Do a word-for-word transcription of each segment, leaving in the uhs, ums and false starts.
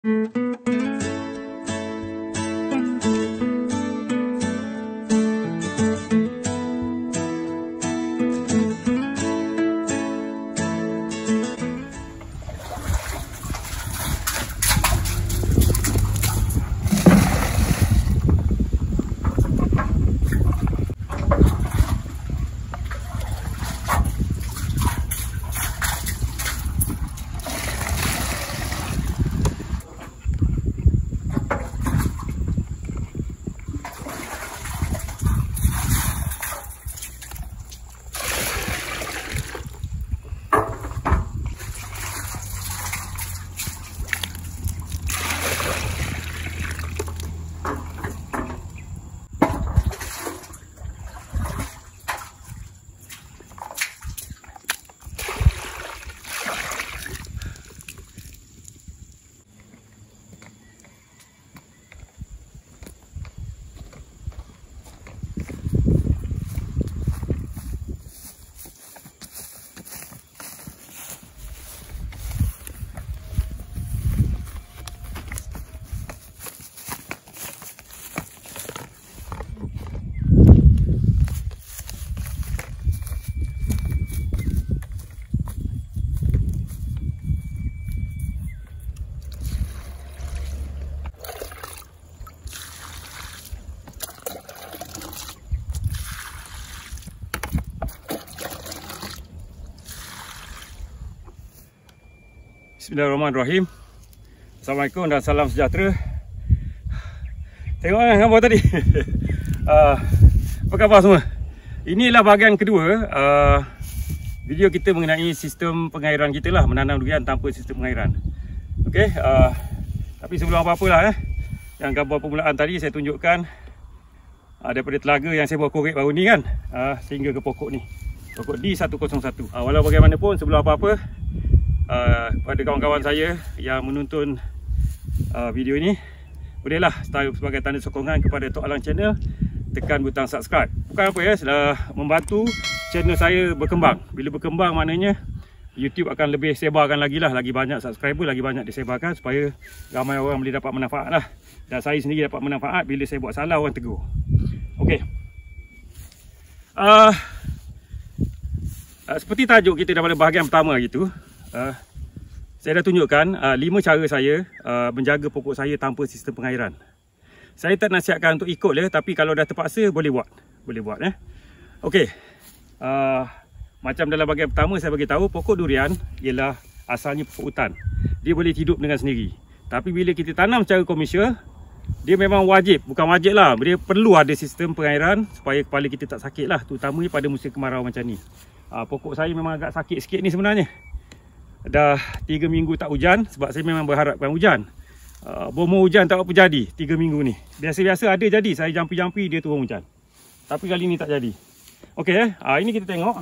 Bismillahirrahmanirrahim. Assalamualaikum dan salam sejahtera. Tengok gambar tadi. uh, Apa khabar semua? Inilah bahagian kedua uh, video kita mengenai sistem pengairan kita lah, menanam durian tanpa sistem pengairan. Okey, uh, tapi sebelum apa-apa lah eh, yang gambar permulaan tadi saya tunjukkan uh, daripada telaga yang saya buat korek baru ni kan, uh, sehingga ke pokok ni, pokok D seratus satu. uh, Walau bagaimanapun, sebelum apa-apa, Uh, kepada kawan-kawan saya yang menonton uh, video ini, bolehlah sebagai tanda sokongan kepada Tok Alang Channel, tekan butang subscribe. Bukan apa ya, sudah membantu channel saya berkembang. Bila berkembang maknanya YouTube akan lebih sebarkan lagi lah, lagi banyak subscriber, lagi banyak disebarkan supaya ramai orang boleh dapat manfaat lah. Dan saya sendiri dapat manfaat bila saya buat salah orang tegur. Okey. Uh, uh, seperti tajuk kita daripada bahagian pertama gitu. Uh, saya dah tunjukkan uh, lima cara saya uh, menjaga pokok saya tanpa sistem pengairan. Saya tak nasihatkan untuk ikut lah, tapi kalau dah terpaksa boleh buat. Boleh buat eh. Okey. Uh, macam dalam bahagian pertama saya bagi tahu, pokok durian ialah asalnya pokok hutan. Dia boleh hidup dengan sendiri. Tapi bila kita tanam secara komersial, dia memang wajib, bukan wajib lah, dia perlu ada sistem pengairan supaya kepala kita tak sakit lah, terutamanya pada musim kemarau macam ni. Uh, pokok saya memang agak sakit sikit ni sebenarnya. Dah tiga minggu tak hujan sebab saya memang berharapkan hujan. Uh, Bomo hujan tak apa jadi tiga minggu ni. Biasa-biasa ada jadi, saya jampi-jampi dia turun hujan. Tapi kali ni tak jadi. Okey eh, uh, ini kita tengok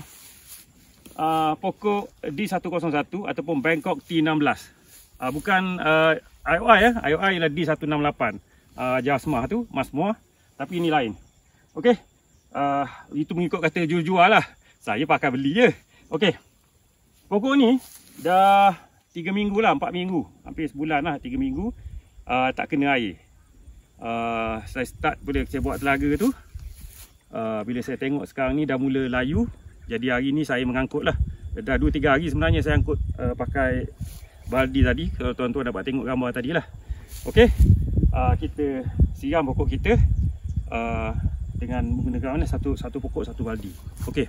uh, pokok D seratus satu ataupun Bangkok T enam belas. Uh, bukan uh, I O I ya, I O I ialah D seratus enam lapan. Uh, Jasmah tu, Masmua, tapi ini lain. Okey. Uh, itu mengikut kata jual-jual lah. Saya pakai beli je. Okey. Pokok ni dah tiga minggu lah, empat minggu, hampir sebulan lah, tiga minggu uh, tak kena air. uh, Saya start bila saya buat telaga tu, uh, bila saya tengok sekarang ni dah mula layu. Jadi hari ni saya mengangkut lah. Dah dua tiga hari sebenarnya saya angkut uh, pakai baldi tadi. Kalau tuan-tuan dapat tengok gambar tadi lah. Okey, uh, kita siram pokok kita uh, dengan menggunakan mana, satu, satu pokok satu baldi. Okey,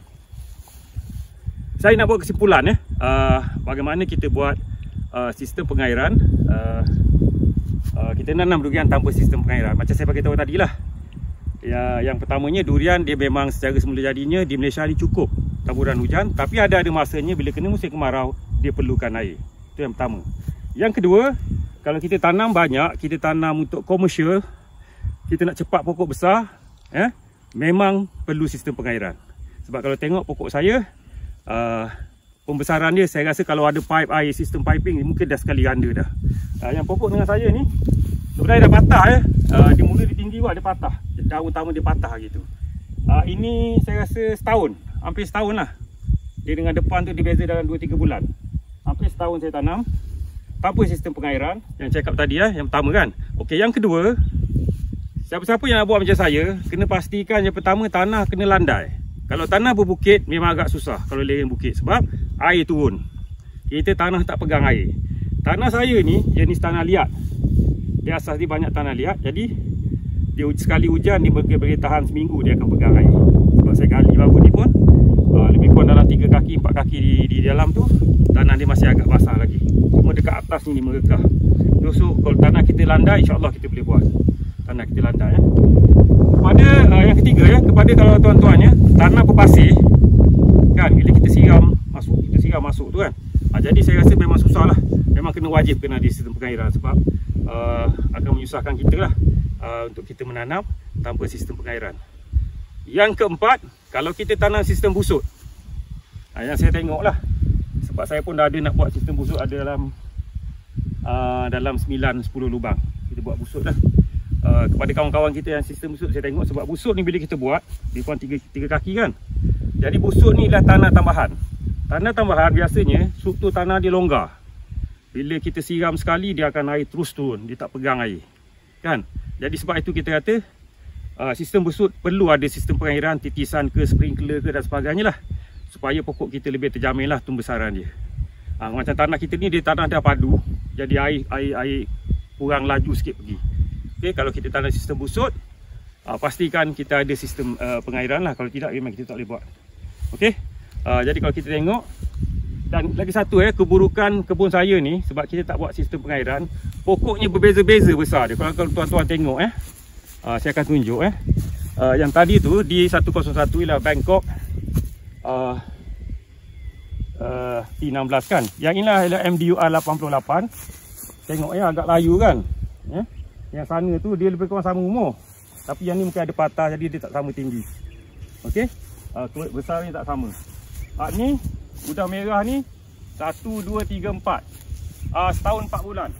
saya nak buat kesimpulan ya, uh, bagaimana kita buat uh, sistem pengairan. uh, uh, Kita nanam durian tanpa sistem pengairan. Macam saya bagi tahu tadi lah ya, yang pertamanya, durian dia memang secara semula jadinya di Malaysia ni cukup taburan hujan. Tapi ada-ada masanya bila kena musim kemarau, dia perlukan air. Itu yang pertama. Yang kedua, kalau kita tanam banyak, kita tanam untuk komersial, kita nak cepat pokok besar ya, memang perlu sistem pengairan. Sebab kalau tengok pokok saya, Uh, pembesaran dia, saya rasa kalau ada pipe air, sistem piping, mungkin dah sekali ganda dah. uh, Yang pokok dengan saya ni sebenarnya dah patah ya. uh, Dia mula dia tinggi pun ada patah, daun utama dia patah gitu. uh, Ini saya rasa setahun, hampir setahun lah. Dia dengan depan tu dia beza dalam dua tiga bulan. Hampir setahun saya tanam. tanpa sistem pengairan. Yang cakap tadi ya, yang pertama kan. Okey, yang kedua, siapa-siapa yang nak buat macam saya, kena pastikan yang pertama tanah kena landai. Kalau tanah berbukit memang agak susah kalau lereng bukit sebab air turun. Kita tanah tak pegang air. Tanah saya ni jenis tanah liat. Di asas dia banyak tanah liat, jadi dia sekali hujan dia boleh, boleh tahan seminggu dia akan pegang air. Sebab saya gali bawah ni pun uh, lebih kurang dalam tiga kaki, empat kaki di, di dalam tu tanah dia masih agak basah lagi. Cuma dekat atas ni dia merekah. So kalau tanah kita landai, insya-Allah kita boleh buat. Tanah kita landai ya. Kepada uh, yang ketiga ya, kepada kalau tuan-tuan ya, tanah berpasir kan, bila kita siram masuk, kita siram masuk tu kan. Ha, jadi saya rasa memang susah lah. Memang kena wajib kena ada sistem pengairan sebab uh, akan menyusahkan kita lah uh, untuk kita menanam tanpa sistem pengairan. Yang keempat, kalau kita tanam sistem busut, ha, yang saya tengok lah, sebab saya pun dah ada nak buat sistem busut, ada dalam uh, dalam sembilan sepuluh lubang kita buat busut dah. Uh, kepada kawan-kawan kita yang sistem busut, saya tengok sebab busut ni bila kita buat dia pun tiga, tiga kaki kan. Jadi busut ni adalah tanah tambahan. Tanah tambahan biasanya struktur tanah dia longgar. Bila kita siram sekali dia akan air terus turun, dia tak pegang air kan. Jadi sebab itu kita kata uh, sistem busut perlu ada sistem pengairan, titisan ke, sprinkler ke dan sebagainya lah, supaya pokok kita lebih terjamin lah tumbesaran dia. uh, Macam tanah kita ni dia tanah dah padu, jadi air, air, air kurang laju sikit pergi. Okay, kalau kita tanam sistem busut, uh, pastikan kita ada sistem uh, pengairan lah. Kalau tidak memang kita tak boleh buat. Okey, uh, jadi kalau kita tengok, dan lagi satu eh, keburukan kebun saya ni sebab kita tak buat sistem pengairan, pokoknya berbeza-beza besar dia. Kalau tuan-tuan tengok eh, uh, saya akan tunjuk eh. Uh, yang tadi tu di seratus satu ialah Bangkok uh, uh, T enam belas kan. Yang inilah ialah M D U R lapan puluh lapan. Tengok ya, agak layu kan. Eh? Yang sana tu dia lebih kurang sama umur, tapi yang ni mungkin ada patah jadi dia tak sama tinggi. Okey, uh, besar ni tak sama. Ah, ni udang merah ni satu, dua, tiga, empat. Uh, setahun empat bulan.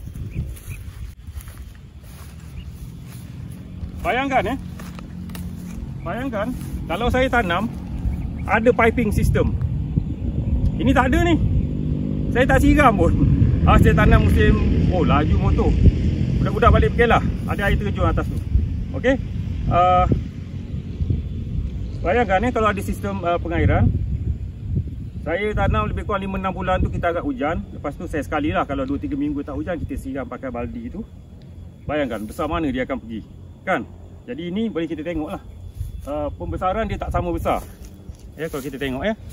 Bayangkan eh. Bayangkan kalau saya tanam ada piping system. Ini tak ada ni. Saya tak siram pun. Ah, saya tanam musim, oh laju motor. Budak-budak balik berkelah, ada air terjun atas tu. Okey. Uh, bayangkan eh kalau ada sistem uh, pengairan. Saya tanam lebih kurang lima enam bulan tu kita agak hujan. Lepas tu saya sekali lah, kalau dua tiga minggu tak hujan kita siram pakai baldi tu. Bayangkan besar mana dia akan pergi kan. Jadi ini boleh kita tengok lah, uh, pembesaran dia tak sama besar. Ya, kalau kita tengok ya.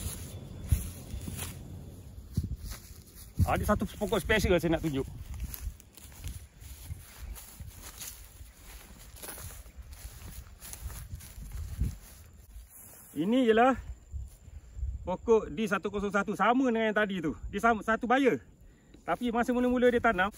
Ada satu pokok special saya nak tunjuk. Ini ialah pokok D seratus satu, sama dengan yang tadi tu. Dia sama, satu buyer. Tapi masa mula-mula dia tanam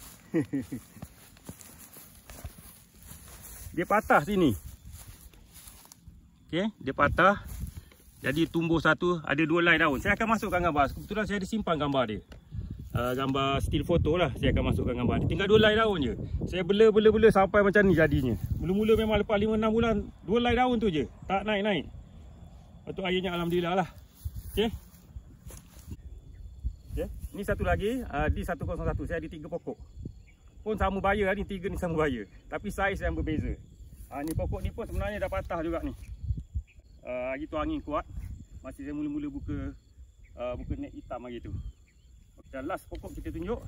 dia patah sini. Okey, dia patah. Jadi tumbuh satu, ada dua helai daun. Saya akan masukkan gambar. Kebetulan saya ada simpan gambar dia. Uh, gambar still foto lah. Saya akan masukkan gambar dia. Tinggal dua helai daun je. Saya bela-bela-bela sampai macam ni jadinya. Mula-mula memang lepas lima enam bulan dua helai daun tu je. Tak naik-naik. Lepas tu airnya alhamdulillah lah. Okey. Okay. Ni satu lagi uh, D seratus satu. Saya ada tiga pokok. Pun sama buyer ni, tiga ni sama buyer. Tapi saiz yang berbeza. Uh, ni pokok ni pun sebenarnya dah patah juga ni. Uh, hari tu angin kuat. Masih saya mula-mula buka uh, buka net hitam hari tu. Dan last pokok kita tunjuk.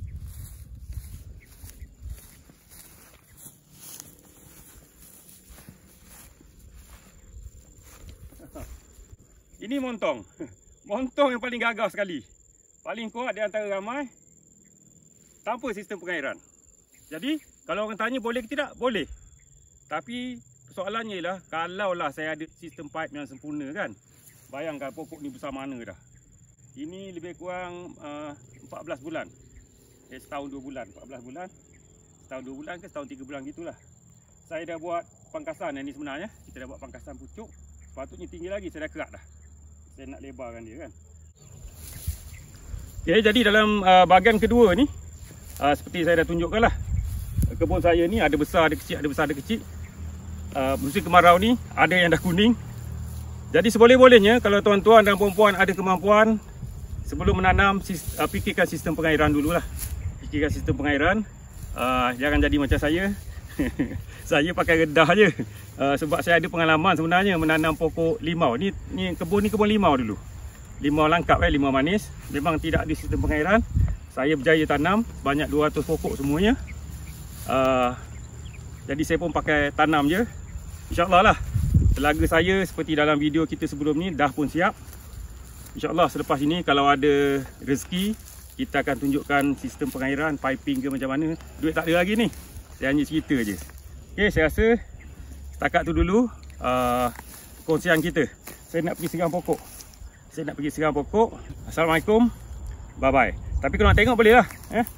Ini montong. Montong yang paling gagah sekali. Paling kuat di antara ramai. Tanpa sistem pengairan. Jadi, kalau orang tanya boleh ke tidak? Boleh. Tapi, soalannya ialah, kalaulah saya ada sistem pipe yang sempurna kan. Bayangkan pokok ni besar mana dah. Ini lebih kurang uh, empat belas bulan. Eh, setahun dua bulan. empat belas bulan. Setahun dua bulan ke setahun tiga bulan gitulah. Saya dah buat pangkasan yang ni sebenarnya. Kita dah buat pangkasan pucuk. Sepatutnya tinggi lagi, saya dah kerak dah. Saya nak lebarkan dia kan. Okay, jadi dalam uh, bahagian kedua ni, uh, seperti saya dah tunjukkan lah, kebun saya ni ada besar, ada kecil, ada besar, ada kecil. uh, Musim kemarau ni ada yang dah kuning. Jadi seboleh-bolehnya kalau tuan-tuan dan puan-puan ada kemampuan, sebelum menanam, uh, fikirkan sistem pengairan dululah. fikirkan sistem pengairan. Uh, jangan jadi macam saya. Saya pakai redah je. Uh, sebab saya ada pengalaman sebenarnya menanam pokok limau. Ni ni kebun ni kebun limau dulu. Limau langkap eh, limau manis. Memang tidak ada sistem pengairan. Saya berjaya tanam banyak dua ratus pokok semuanya. Uh, jadi saya pun pakai tanam je. InsyaAllah lah. Telaga saya seperti dalam video kita sebelum ni dah pun siap. InsyaAllah selepas ini kalau ada rezeki, kita akan tunjukkan sistem pengairan, piping ke macam mana. Duit tak ada lagi ni. Saya hanya cerita je. Okay, saya rasa setakat tu dulu uh, kongsian kita. Saya nak pergi serang pokok. Saya nak pergi serang pokok. Assalamualaikum. Bye bye. Tapi kalau nak tengok boleh lah. Eh?